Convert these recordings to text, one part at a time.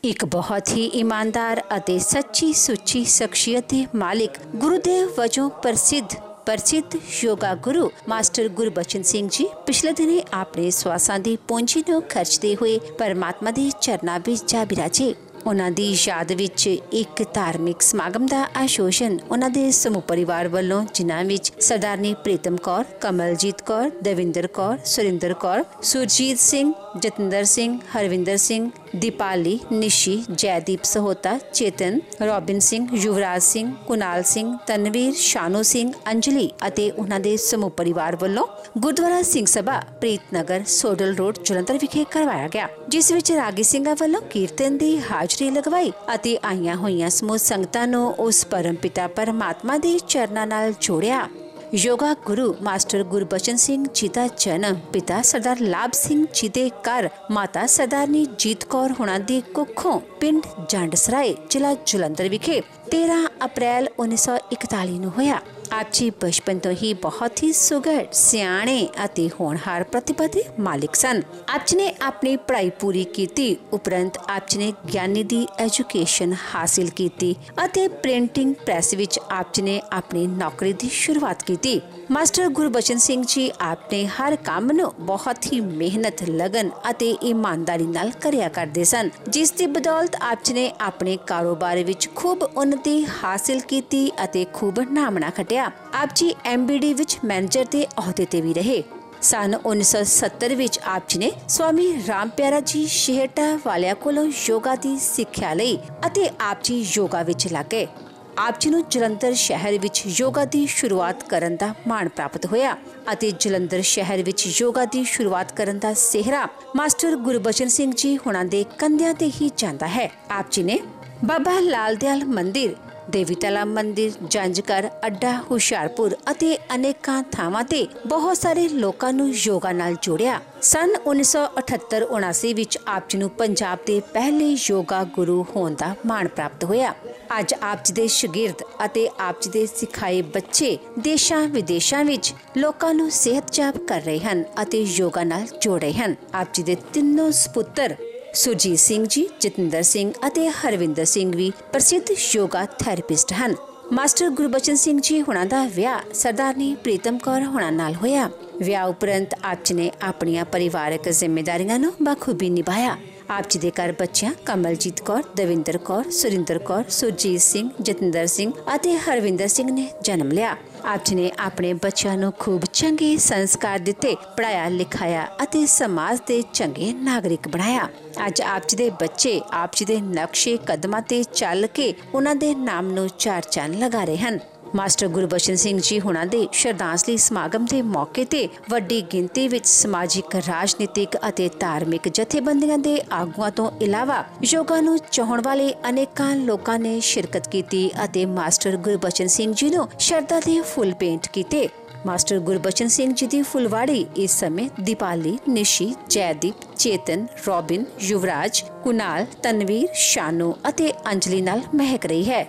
ਇੱਕ ਬਹੁਤ ਹੀ ਇਮਾਨਦਾਰ ਅਤੇ ਸੱਚੀ ਸੁੱਚੀ ਸ਼ਖਸੀਅਤ ਦੇ ਮਾਲਿਕ ਗੁਰੂਦੇਵ ਵਜੋਂ ਪ੍ਰਸਿੱਧ ਯੋਗਾ ਗੁਰੂ ਮਾਸਟਰ ਗੁਰਬਚਨ ਸਿੰਘ ਜੀ ਪਿਛਲੇ ਦਿਨੀ ਆਪਣੇ ਸਵਾਸਾਂ ਦੀ ਪੂੰਜੀ ਨੂੰ ਖਰਚਦੇ ਹੋਏ ਪਰਮਾਤਮਾ ਦੇ ਚਰਨਾਂ ਵਿੱਚ ਜਾ ਬਿਰਾਜੇ। ਉਹਨਾਂ ਦੀ ਯਾਦ ਵਿੱਚ ਇੱਕ ਧਾਰਮਿਕ ਸਮਾਗਮ ਦਾ ਆਯੋਜਨ ਉਹਨਾਂ ਦੇ ਸਮੂਹ ਪਰਿਵਾਰ ਵੱਲੋਂ, ਜਿਨ੍ਹਾਂ ਵਿੱਚ ਸਰਦਾਰਨੀ ਪ੍ਰੀਤਮ ਕੌਰ, ਕਮਲਜੀਤ ਕੌਰ, ਦਵਿੰਦਰ ਕੌਰ, ਸੁਰਿੰਦਰ ਕੌਰ, ਸੁਰਜੀਤ ਸਿੰਘ, ਜਤਿੰਦਰ ਸਿੰਘ, ਹਰਵਿੰਦਰ ਸਿੰਘ, ਦੀਪਾਲੀ, ਨਿਸ਼ੀ, ਜੈਦੀਪ ਸਹੋਤਾ, ਚੇਤਨ, ਰੋਬਿਨ ਸਿੰਘ, ਯੁਵਰਾਜ ਸਿੰਘ, ਕੁਨਾਲ ਸਿੰਘ, ਤਨਵੀਰ, ਸ਼ਾਨੂ ਸਿੰਘ, ਅੰਜਲੀ ਅਤੇ ਉਹਨਾਂ ਦੇ ਸਮੂਹ ਪਰਿਵਾਰ ਵੱਲੋਂ ਗੁਰਦੁਆਰਾ ਸਿੰਘ ਸਭਾ ਪ੍ਰੀਤਨਗਰ ਸੋਡਲ ਰੋਡ ਜਲੰਧਰ ਵਿਖੇ ਕਰਵਾਇਆ ਗਿਆ, ਜਿਸ ਵਿੱਚ ਰਾਗੀ ਸਿੰਘਾਂ ਵੱਲੋਂ ਕੀਰਤਨ ਦੀ ਹਾਜ਼ਰੀ ਲਗਵਾਈ ਅਤੇ ਆਈਆਂ ਹੋਈਆਂ ਸਮੂਹ ਸੰਗਤਾਂ ਨੂੰ ਉਸ ਪਰਮ ਪਿਤਾ ਪਰਮਾਤਮਾ ਦੇ ਚਰਨਾਂ ਨਾਲ ਜੋੜਿਆ। ਯੋਗਾ ਗੁਰੂ ਮਾਸਟਰ ਗੁਰਬਚਨ ਸਿੰਘ ਜੀ ਦਾ ਜਨਮ ਪਿਤਾ ਸਰਦਾਰ ਲਾਭ ਸਿੰਘ ਜੀ ਦੇ ਘਰ ਮਾਤਾ ਸਰਦਾਰਨੀ ਜੀਤ ਕੌਰ ਹੁਣਾਂ ਦੀ ਕੁੱਖੋਂ ਪਿੰਡ ਜੰਡਸਰਾਏ ਜ਼ਿਲ੍ਹਾ ਜਲੰਧਰ ਵਿਖੇ 13 ਅਪ੍ਰੈਲ 1941 ਨੂੰ ਹੋਇਆ। ਆਪ ਜੀ ਬਚਪਨ ਤੋਂ ਹੀ ਬਹੁਤ ਹੀ ਸੁਘੜ, ਸਿਆਣੇ ਅਤੇ ਹੋਣਹਾਰ ਪ੍ਰਤਿਭਾ ਦੇ ਮਾਲਿਕ ਸਨ। ਆਪ ਜੀ ਨੇ ਆਪਣੀ ਪੜ੍ਹਾਈ ਪੂਰੀ ਕੀਤੀ ਉਪਰੰਤ ਆਪ ਜੀ ਨੇ ਗਿਆਨੀ ਦੀ ਐਜੂਕੇਸ਼ਨ ਹਾਸਿਲ ਕੀਤੀ ਅਤੇ ਪ੍ਰਿੰਟਿੰਗ ਪ੍ਰੈਸ ਵਿੱਚ ਆਪ ਜੀ ਨੇ ਆਪਣੀ ਨੌਕਰੀ ਦੀ ਸ਼ੁਰੂਆਤ ਕੀਤੀ। ਮਾਸਟਰ ਗੁਰਬਚਨ ਸਿੰਘ ਜੀ ਆਪਣੇ ਹਰ ਕੰਮ ਨੂੰ ਬਹੁਤ ਹੀ ਮਿਹਨਤ, ਲਗਨ ਅਤੇ ਇਮਾਨਦਾਰੀ ਨਾਲ ਕਰਿਆ ਕਰਦੇ ਸਨ, ਜਿਸ ਦੀ ਬਦੌਲਤ ਆਪ ਜੀ ਨੇ ਆਪਣੇ ਕਾਰੋਬਾਰ ਵਿੱਚ ਖੂਬ ਉੱਨਤੀ ਹਾਸਿਲ ਕੀਤੀ ਅਤੇ ਖੂਬ ਨਾਮਣਾ ਖੱਟਿਆ। ਆਪ ਜੀ MBD ਵਿੱਚ ਮੈਨੇਜਰ ਦੇ ਅਹੁਦੇ ਤੇ ਵੀ ਰਹੇ। ਸਨ 1970 ਵਿੱਚ ਆਪ ਜੀ ਨੇ ਸਵਾਮੀ ਰਾਮ ਪਿਆਰਾ ਜੀ ਸ਼ੇਹਟਾ ਵਾਲਿਆਂ ਕੋਲੋਂ ਯੋਗਾ ਦੀ ਸਿੱਖਿਆ ਲਈ ਅਤੇ ਆਪ ਜੀ ਯੋਗਾ ਵਿੱਚ ਲੱਗ ਗਏ। ਆਪ ਜੀ ਨੂੰ ਜਲੰਧਰ ਸ਼ਹਿਰ ਵਿੱਚ ਯੋਗਾ ਦੀ ਸ਼ੁਰੂਆਤ ਕਰਨ ਦਾ ਮਾਣ ਪ੍ਰਾਪਤ ਹੋਇਆ ਅਤੇ ਜਲੰਧਰ ਸ਼ਹਿਰ ਵਿੱਚ ਯੋਗਾ ਦੀ ਸ਼ੁਰੂਆਤ ਕਰਨ ਦਾ ਸਿਹਰਾ ਮਾਸਟਰ ਗੁਰਬਚਨ ਸਿੰਘ ਜੀ ਹੁਣਾਂ ਦੇ ਕੰਧਿਆਂ ਤੇ ਹੀ ਜਾਂਦਾ ਹੈ। ਆਪ ਜੀ ਨੇ ਬਾਬਾ ਲਾਲ ਦਿਆਲ ਮੰਦਿਰ, ਦੇਵੀ ਤਲਾ ਮੰਦਿਰ, ਜੰਜਕਰ ਅੱਡਾ, ਹੁਸ਼ਿਆਰਪੁਰ ਅਤੇ ਅਨੇਕਾਂ ਥਾਵਾਂ ਤੇ ਬਹੁਤ ਸਾਰੇ ਲੋਕਾਂ ਨੂੰ ਯੋਗਾ ਨਾਲ ਜੋੜਿਆ। ਸਨ 1978-79 ਵਿੱਚ ਆਪ ਜੀ ਨੂੰ ਪੰਜਾਬ ਦੇ ਪਹਿਲੇ ਯੋਗਾ ਗੁਰੂ ਹੋਣ ਦਾ ਮਾਣ ਪ੍ਰਾਪਤ ਹੋਇਆ। ਅੱਜ ਆਪ ਜੀ ਦੇ ਸ਼ਾਗਿਰਦ ਅਤੇ ਆਪ ਜੀ ਦੇ ਸਿਖਾਏ ਬੱਚੇ ਦੇਸ਼ਾਂ ਵਿਦੇਸ਼ਾਂ ਵਿੱਚ ਲੋਕਾਂ ਨੂੰ ਸਿਹਤਯਾਬ ਕਰ ਰਹੇ ਹਨ ਅਤੇ ਯੋਗਾ ਨਾਲ ਜੋੜ ਰਹੇ ਹਨ। ਆਪ ਜੀ ਦੇ ਤਿੰਨੋਂ ਸਪੁੱਤਰ ਸੁਰਜੀਤ ਸਿੰਘ ਜੀ, ਜਤਿੰਦਰ ਸਿੰਘ ਅਤੇ ਹਰਵਿੰਦਰ ਸਿੰਘ ਵੀ ਪ੍ਰਸਿੱਧ ਯੋਗਾ ਥੈਰੇਪਿਸਟ ਹਨ। ਮਾਸਟਰ ਗੁਰਬਚਨ ਸਿੰਘ ਜੀ ਹੁਣਾਂ ਦਾ ਵਿਆਹ ਸਰਦਾਰਨੀ ਪ੍ਰੀਤਮ ਕੌਰ ਹੁਣਾਂ ਨਾਲ ਹੋਇਆ। ਵਿਆਹ ਉਪਰੰਤ ਆਪ ਜੀ ਨੇ ਆਪਣੀਆਂ ਪਰਿਵਾਰਕ ਜ਼ਿੰਮੇਦਾਰੀਆਂ ਨੂੰ ਬਖੂਬੀ ਨਿਭਾਇਆ। ਆਪ ਜੀ ਦੇ ਘਰ ਬੱਚਿਆਂ ਕਮਲਜੀਤ ਕੌਰ, ਦਵਿੰਦਰ ਕੌਰ, ਸੁਰਿੰਦਰ ਕੌਰ, ਸੁਰਜੀਤ ਸਿੰਘ, ਜਤਿੰਦਰ ਸਿੰਘ ਅਤੇ ਹਰਵਿੰਦਰ ਸਿੰਘ ਨੇ ਜਨਮ ਲਿਆ। ਆਪ ਜੀ ਨੇ ਆਪਣੇ ਬੱਚਿਆਂ ਨੂੰ ਖੂਬ ਚੰਗੇ ਸੰਸਕਾਰ ਦਿੱਤੇ, ਪੜ੍ਹਾਇਆ ਲਿਖਾਇਆ ਅਤੇ ਸਮਾਜ ਦੇ ਚੰਗੇ ਨਾਗਰਿਕ ਬਣਾਇਆ। ਅੱਜ ਆਪ ਜੀ ਦੇ ਬੱਚੇ ਆਪ ਜੀ ਦੇ ਨਕਸ਼ੇ ਕਦਮਾਂ ਤੇ ਚੱਲ ਕੇ ਉਹਨਾਂ ਦੇ ਨਾਮ ਨੂੰ ਚਾਰ ਚੰਨ ਲਗਾ ਰਹੇ ਹਨ। ਮਾਸਟਰ ਗੁਰਬਚਨ ਸਿੰਘ ਜੀ ਹੁਣਾਂ ਦੇ ਸ਼ਰਧਾਂਜਲੀ ਸਮਾਗਮ ਦੇ ਮੌਕੇ ਤੇ ਵੱਡੀ ਗਿਣਤੀ ਵਿੱਚ ਸਮਾਜਿਕ, ਰਾਜਨੀਤਿਕ ਅਤੇ ਧਾਰਮਿਕ ਜਥੇਬੰਦੀਆਂ ਦੇ ਆਗੂਆਂ ਤੋਂ ਇਲਾਵਾ ਯੋਗਾ ਨੂੰ ਚਾਹਣ ਵਾਲੇ ਅਨੇਕਾਂ ਲੋਕਾਂ ਨੇ ਸ਼ਿਰਕਤ ਕੀਤੀ ਅਤੇ ਮਾਸਟਰ ਗੁਰਬਚਨ ਸਿੰਘ ਜੀ ਨੂੰ ਸ਼ਰਧਾ ਦੇ ਫੁੱਲ ਭੇਂਟ ਕੀਤੇ। ਮਾਸਟਰ ਗੁਰਬਚਨ ਸਿੰਘ ਜੀ ਦੀ ਫੁਲਵਾੜੀ ਇਸ ਸਮੇਂ ਦੀਪਾਲੀ, ਨਿਸ਼ੀ, ਜੈਦੀਪ, ਚੇਤਨ, ਰੋਬਿਨ, ਯੁਵਰਾਜ, ਕੁਨਾਲ, ਤਨਵੀਰ, ਸ਼ਾਨੂ ਅਤੇ ਅੰਜਲੀ ਨਾਲ ਮਹਿਕ ਰਹੀ ਹੈ।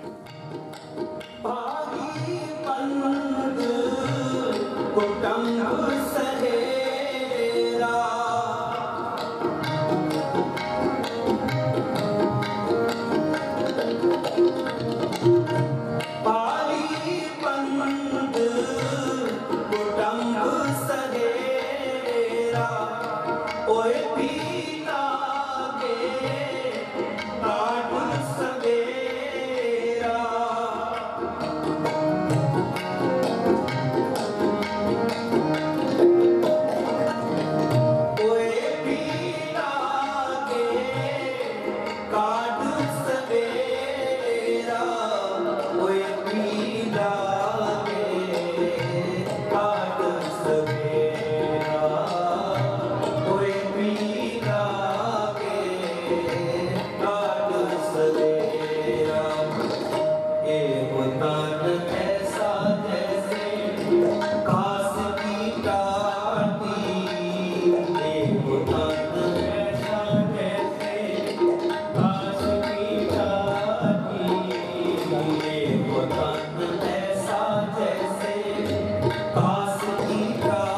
ऐसा जैसे काश की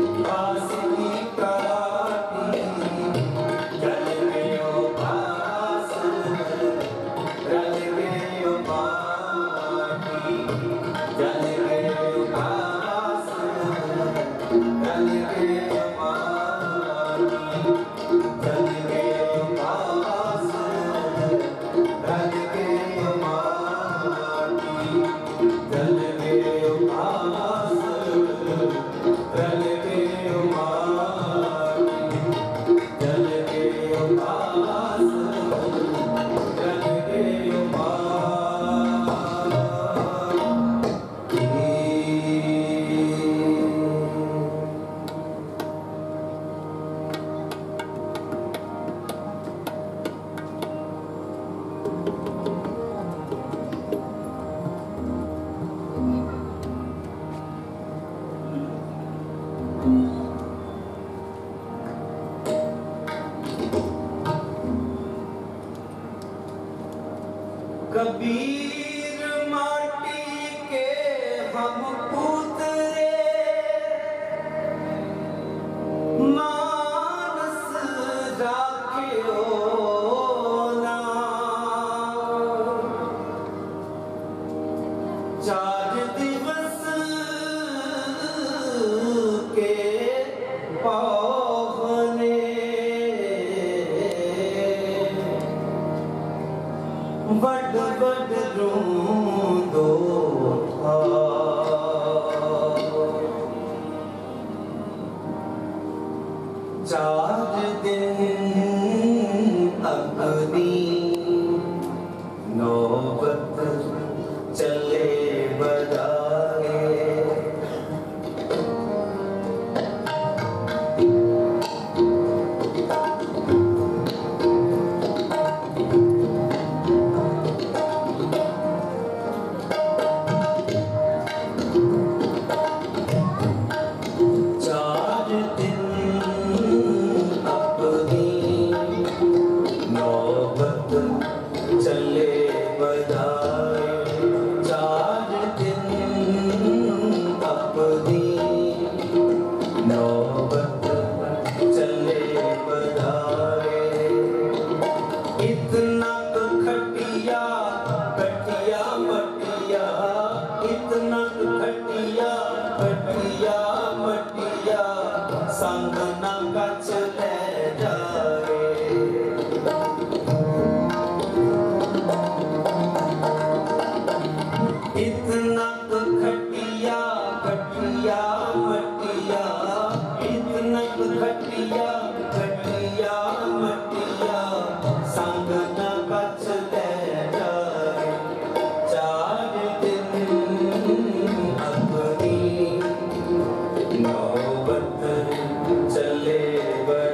कबीर माटी के हम पुतरे मानस राखियो ना। चार दिवस के पावने बड़ बड़ रूंदो था। चार दिन अपनी नौबत चले बजाए। चले बजाए चार दिन अपनी नौबत चले बजाए। इतना तो खटिया कटिया मटिया, इतना तो खटिया कटिया मटिया, संग ना कच ले जाए। इतना तो खटिया कटिया मटिया, इतना तो खटिया कटिया मटिया, संग न कच ले जाए। चार दिन अपनी नौबत चले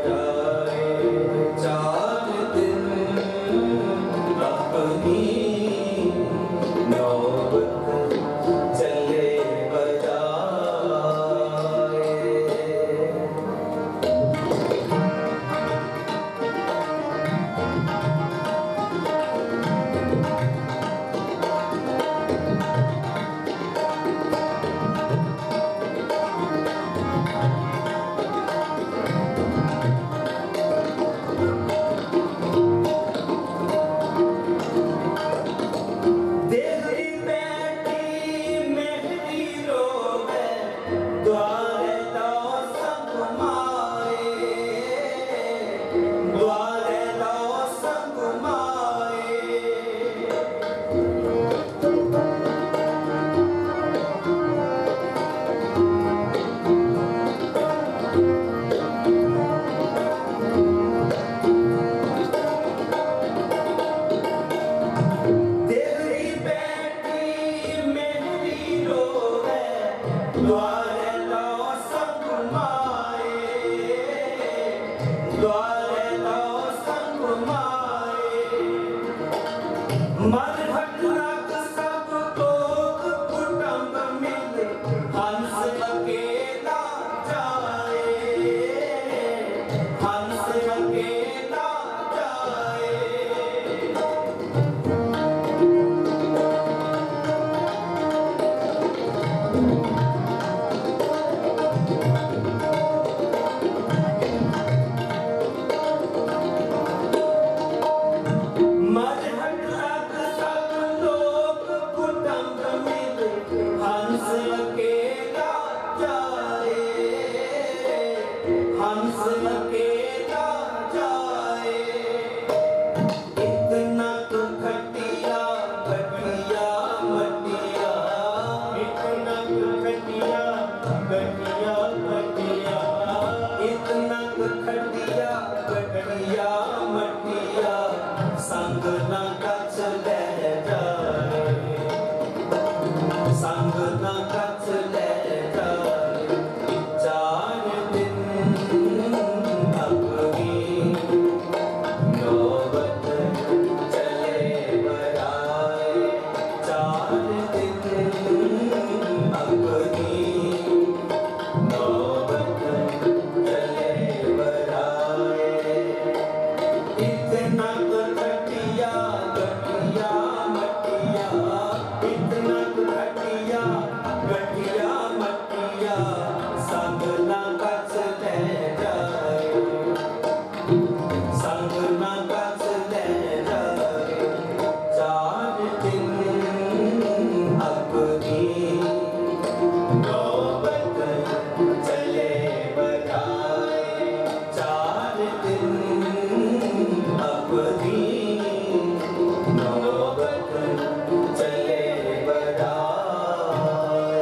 हंस अकेला जाए, इतना तो खटिया खटिया मटिया, इतना तो खटिया खटिया मटिया, इतना तो खटिया खटिया मटिया, संग ना कच ले जाए, संग ना कच ले जाए, 4 दिन अपनी नौबत चले बराए, 4 दिन अपनी नौबत चले बराए, इतना तो खटिया खटिया मटिया, इतना तो खटिया खटिया मटिया, संग ना कच ले जाए, संग ना कच ले जाए, 4 दिन अपनी नौबत चले बराए, 4 दिन अपनी नौबत चले बराए।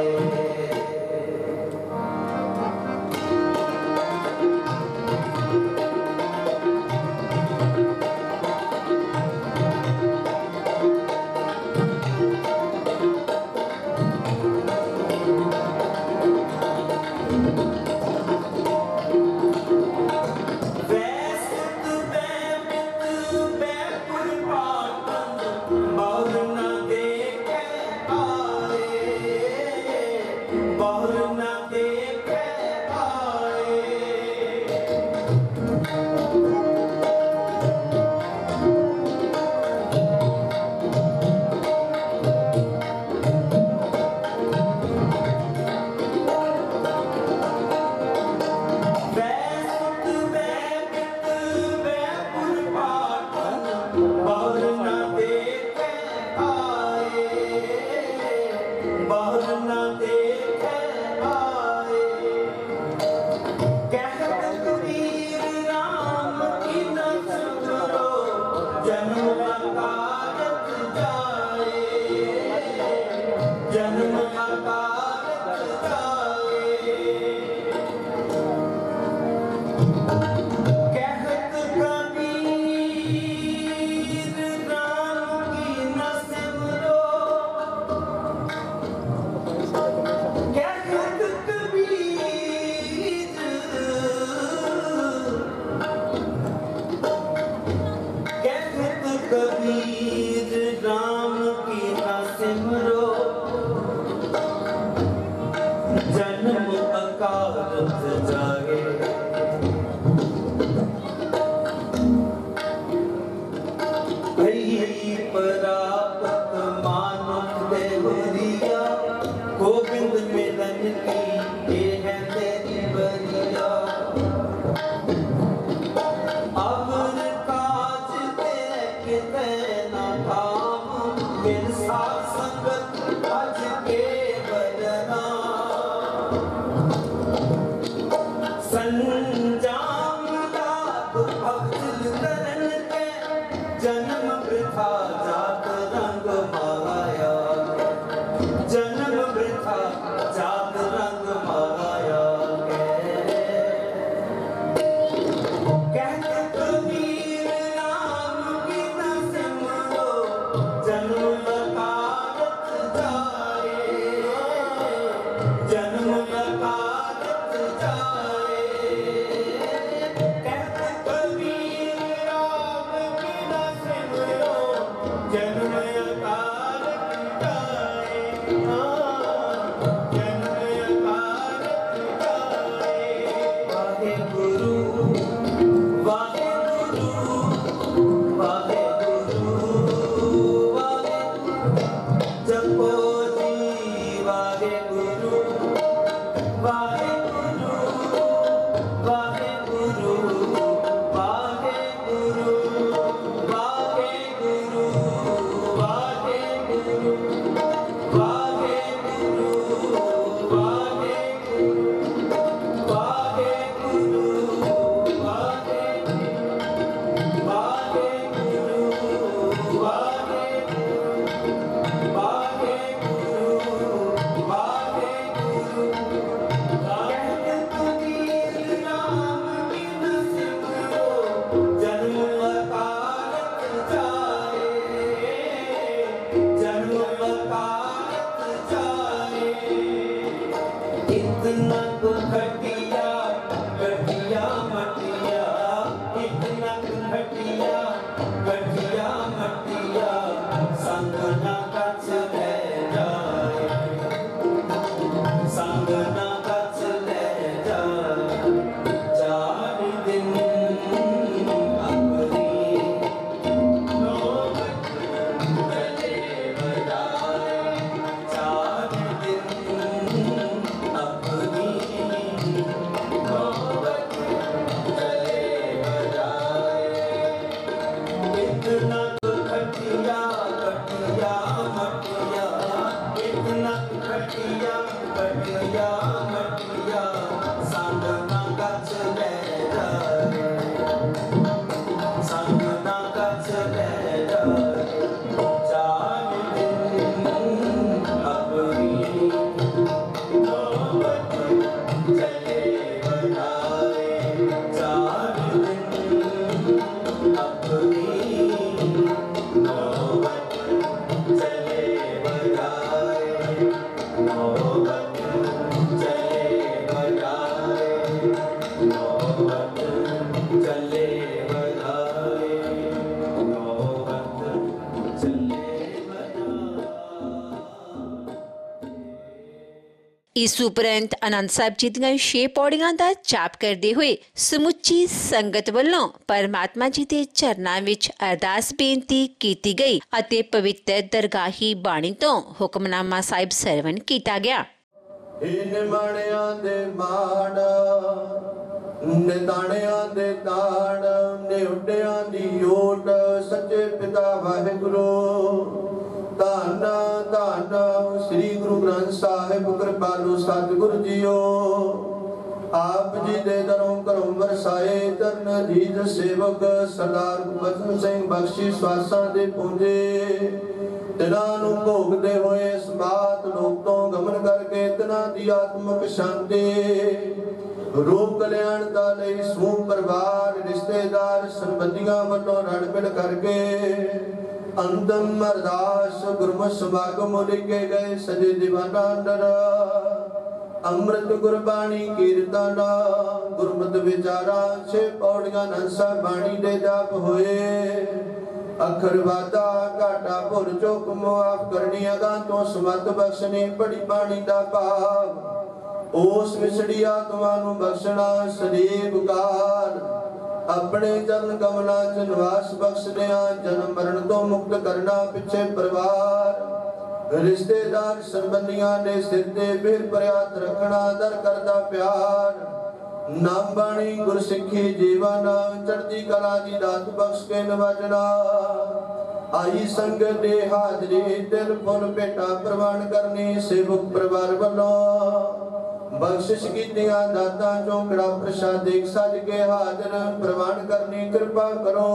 वैसत बैमित बैकुल पाटन, बहुर न देखे आए, बहुर न देखे आए, वैसत बैमित बैकुल पाटन, बहुर न देखे आए, बहुर न देखे आए, कहत कबीर राम की न सुनो, जन्म अकारत जाए, जन्म अकारत जाए, कहत कबीर राम की न सिमरो, कहत कबीर, कहत कबीर राम की न सिमरो, जन्म अकारत जाए, भई परापत मानुष देवरिया, गोविंद मिलन की ये है तेरी बरिया, अवर काज तेरे किते न काम, बिन साध संगत अज के बदना, संजाम लाभ भक्ति करन के, जन्म वृथा जात रंग माया, जन्म वृथा जात रंग माया कहत कबीर राम की न सिमरो, जन्म अकारत जाए, जन्म अकारत जाए, कहत कबीर इस उपरंत आनंद साहिब जी ਦੀਆਂ 6 ਪੌੜੀਆਂ ਦਾ ਜਾਪ ਕਰਦੇ ਹੋਏ ਸਮੁੱਚੀ ਸੰਗਤ ਵੱਲੋਂ परमात्मा जी ਦੇ ਚਰਨਾਂ ਵਿੱਚ ਅਰਦਾਸ ਬੇਨਤੀ ਕੀਤੀ ਗਈ ਅਤੇ ਪਵਿੱਤਰ ਦਰਗਾਹੀ ਬਾਣੀ ਤੋਂ ਹੁਕਮਨਾਮਾ ਸਾਹਿਬ ਸਰਵਣ ਕੀਤਾ ਗਿਆ। ਨਿਮਾਣਿਆਂ ਦੇ ਮਾਣ ਨਿਤਾਣਿਆਂ ਦੇ ਤਾਣ ਨਿਉਡਿਆਂ ਦੀ ਓਟ ਸੱਚੇ ਪਿਤਾ ਵਾਹਿਗੁਰੂ ਧੰਨ ਧੰਨ ਸ੍ਰੀ ਗੁਰੂ ਗ੍ਰੰਥ ਸਾਹਿਬ ਕਿਰਪਾਲੂ ਸਤਿਗੁਰੂ ਜੀਓ आप जी दे दरों घरों वरसाए चरण जीत सेवक सरदार गुरबचन सिंह बख्शी स्वासा दे पूंजे तिना नूं भोगदे होए इस बात लोक तो गमन करके तिना दी आत्मक शांति रूप कल्याण दा लई समूह परिवार रिश्तेदार संबंधियां वल्लों रल मिल करके अंतम अरदास गुरमत समागम लिखे गए सजे दीवाना अंदर अमृत गुरबाणी कीर्तन गुरमत विचारा 6 पौड़ियां नंसा बाणी दे जाप होए अखर वादा घाटा भुल चुक मुआफ करनी अगां तो समत बख्शनी बड़ी बाणी दा भाव उस विछड़ी आत्मा नूं बख्शना सदैव काल अपने चरण कमलां च निवास बख्शदियां जन्म मरण तो मुक्त करना पिछे परिवार रिश्तेदार संबंधियां ने सिर ते फिर प्रयात रखना दर करदा प्यार नाम बाणी गुरसिੱਖੀ जीवन चढ़दी कला दी दात बख्श के नवाजना आई संगत दे हाजरी दिल फुल भेटा प्रवान करनी सेवक परिवार ਵੱਲੋਂ बख्शिश कीतियां दातां चों कड़ा प्रसाद एक सज के हाजर प्रवान करनी कृपा करो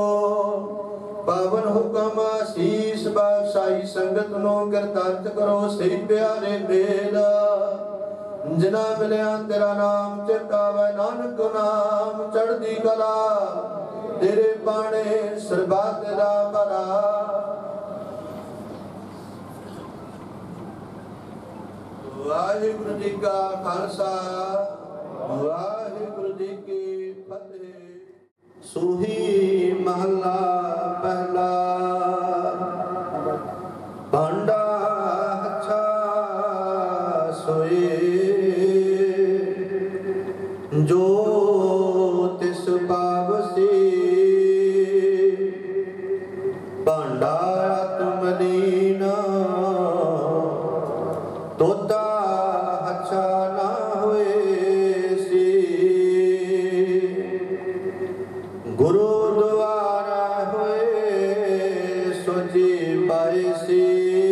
पावन हुक्म आशीष बादशाही संगत नो करतार्थ करो सही प्यारे मेल जिना मिलिया तेरा नाम चितावे नानक नाम चढ़दी कला तेरे बाणे सरबत दा भला वाहिगुरु जी का खालसा वाहिगुरु जी की फतेह। सूही महला पहला भांडा अच्छा सोए जो तिस पावसी भांडा तुमलीन तोता अच्छा ना होए गुरुद्वारा होए सोची पाइसी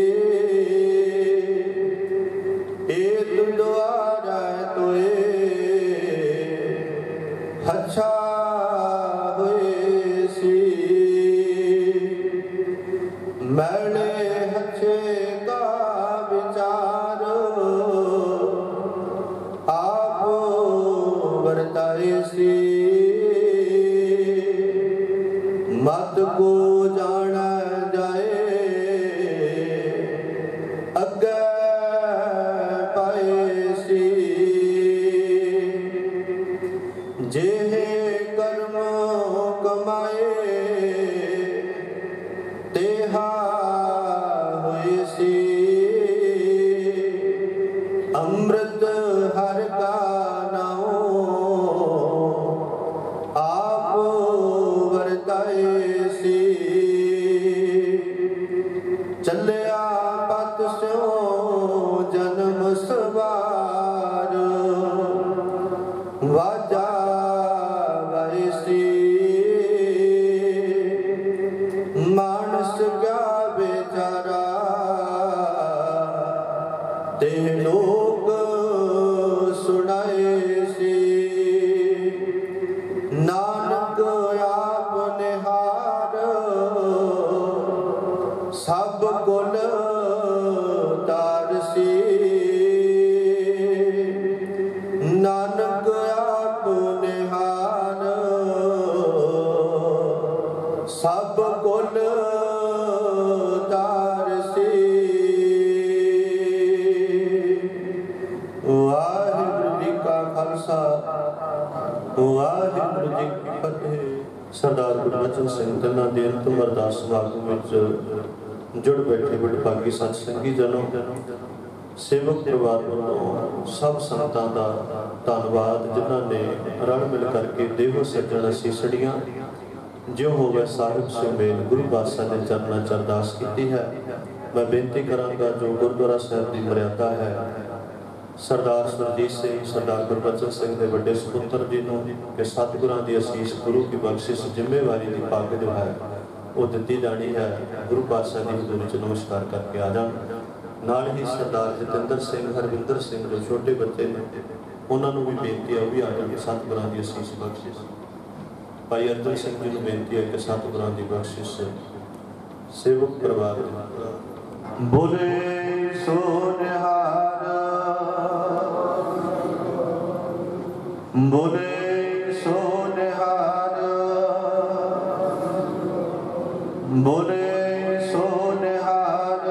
एक द्वारा तोए अच्छा होए सी मैंने अच्छे का विचार आप वर्ताए सी मत को जाना जाए अगे पाए सी जेहे कर्म कमाए तेहा होए सी अमृत हर का नाओ आप वर्ताए सी चलिया पत स्यो जन्म सवार वाजा वायसी मानस क्या बेचारा ते लोग सुनाए सी नानक आप निहार सब कुल तारसी नानक आप निहार सब कुल तारसी वाहिगुरु जी का खालसा वाहिगुरु जी की फतेह। सरदार गुरबचन सिंह तिन्ना दे अंतिम अरदास समागम विच जुड़ बैठे वडभागी सत संगी जनों ਸੇਵਕ ਪਰਿਵਾਰ ਵੱਲੋਂ ਸਭ ਸੰਗਤਾਂ ਦਾ ਧੰਨਵਾਦ ਜਿਨ੍ਹਾਂ ਨੇ ਰਲ ਮਿਲ ਕਰਕੇ ਦੇਵੋ ਸੱਜਣ ਅਸੀਸੜੀਆਂ ਜੋ ਹੋਵੇ ਸਾਹਿਬ ਸੁਮੇਲ ਗੁਰੂ ਪਾਤਸ਼ਾਹ ਦੇ ਚਰਨਾਂ 'ਚ ਅਰਦਾਸ ਕੀਤੀ ਹੈ। मैं बेनती करांगा जो गुरुद्वारा साहब की मर्यादा है सरदार सुरजीत सिंह सरदार गुरबचन सिंह के बड़े सपुत्र जी को कि सतगुरां की असीस गुरु की बख्शिश जिम्मेवारी की पग जो है वो दी जानी है। गुरु पातशाह की हजूरी च नमस्कार करके आ जाए। नाल ही सरदार जतिंदर सिंह हरविंदर सिंह जो छोटे बच्चे ने उन्होंने भी बेनती है वो भी आ जाए सतगुरां की असीस बख्शिश। भाई अर्जन सिंह जी को बेनती है कि सतगुरां की बख्शिश सेवक परिवार बोले सो निहार बोले सो निहार बोले सो निहार।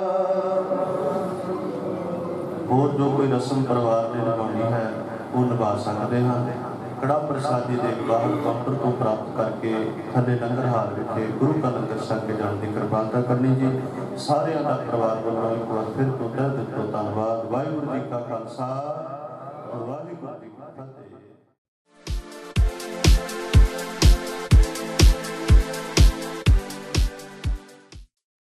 और जो कोई रस्म परिवार ने निभानी है वो निभा सकते हैं। कड़ा प्रसादी के बाद काउंटर को प्राप्त करके थले लंगर हाल विखे गुरु का लंगर छक के जाने की कृपालता करनी जी। सारे का परिवार वालों एक बार फिर तो तहे दिल तो धन्यवाद। वाहिगुरू जी का खालसा वाहिगुरू जी